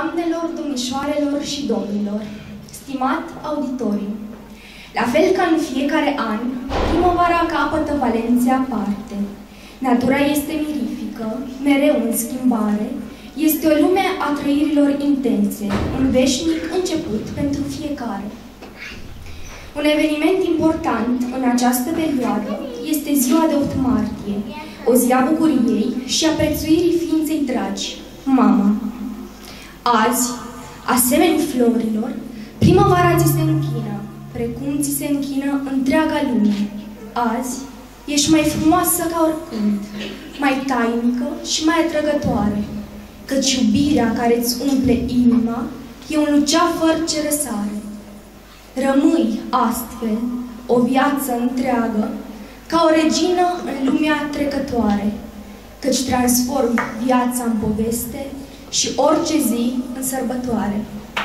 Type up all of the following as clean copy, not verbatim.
Doamnelor, domnișoarelor și domnilor, stimat auditoriu, la fel ca în fiecare an, primăvara capătă valențe aparte. Natura este mirifică, mereu în schimbare, este o lume a trăirilor intense, un veșnic început pentru fiecare. Un eveniment important în această perioadă este ziua de 8 martie, o zi a bucuriei și a prețuirii ființei dragi, mama. Azi, asemeni florilor, primăvara ți se închină, precum ți se închină întreaga lume. Azi, ești mai frumoasă ca oricând, mai tainică și mai atrăgătoare, căci iubirea care îți umple inima e un luceafăr ce răsare. Rămâi astfel o viață întreagă ca o regină în lumea trecătoare, căci transform viața în poveste și orice zi în sărbătoare.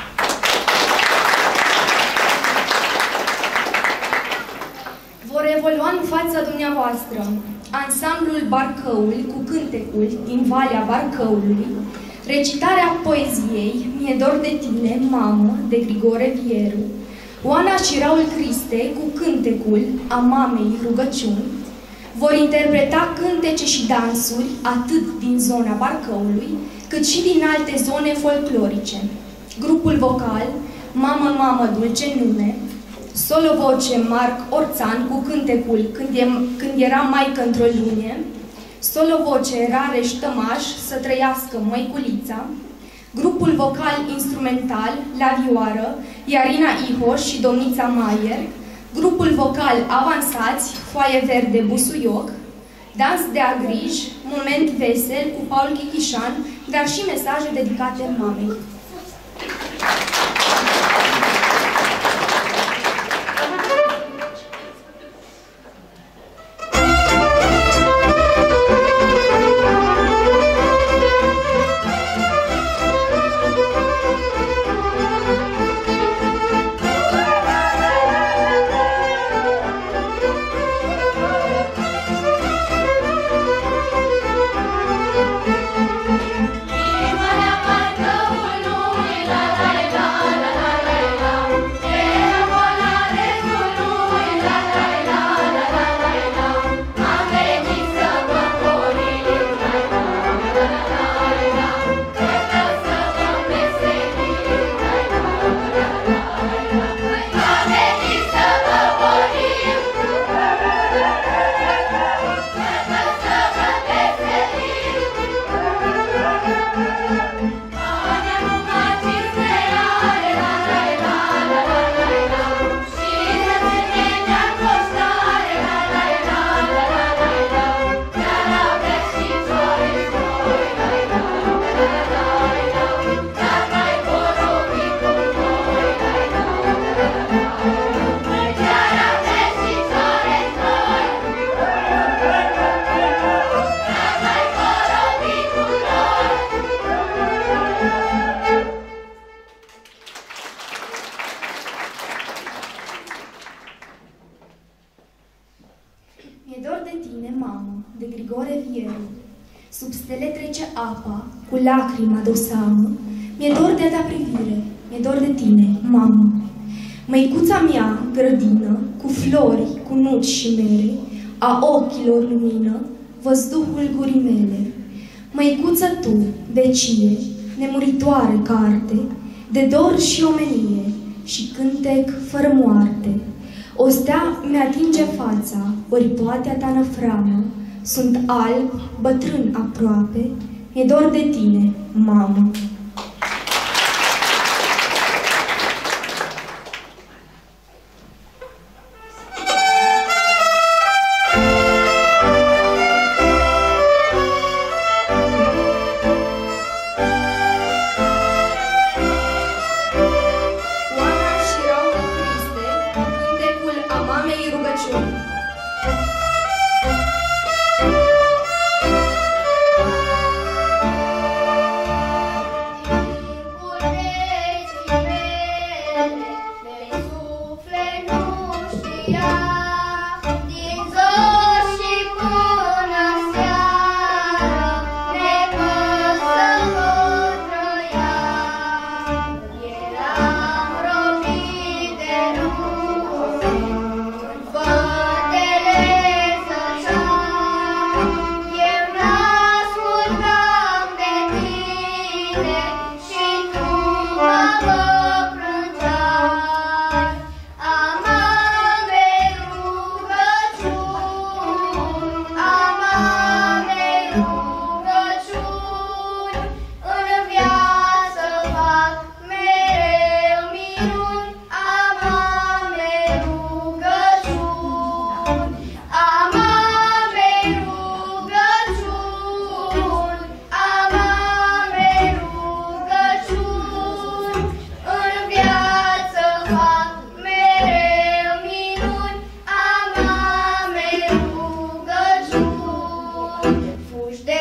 Vor evolua în fața dumneavoastră ansamblul Barcăul cu cântecul din Valea Barcăului, recitarea poeziei Mi-e dor de tine, mamă, de Grigore Vieru, Oana și Raul Criste cu cântecul A mamei rugăciuni, vor interpreta cântece și dansuri atât din zona Barcăului, cât și din alte zone folclorice. Grupul vocal Mamă, mamă, dulce nume, solo voce Marc Orțan cu cântecul Când era maică într-o lunie, solo voce Rareș Tămaș, Să trăiască măiculița, grupul vocal instrumental La Vioară, Iarina Ihoș și Domnița Maier, grupul vocal Avansați, Foaie verde Busuioc, dans de agrij, moment vesel cu Paul Chichișan, dar și mesaje dedicate mamei. Lacrima de-o seamă, mi-e dor de-a ta privire, mi-e dor de tine, mamă. Măicuța mea, grădină, cu flori, cu nuci și mere, a ochilor lumină, văzduhul gurii mele. Măicuță tu, vecie, nemuritoare carte, de dor și omenie și cântec fără moarte. O stea mi-atinge fața, ori poate a ta năframă, sunt alb, bătrân aproape, mi-e dor de tine, mamă. Oana și Raul Criste, cântecul A mamei rugăciuni. puși de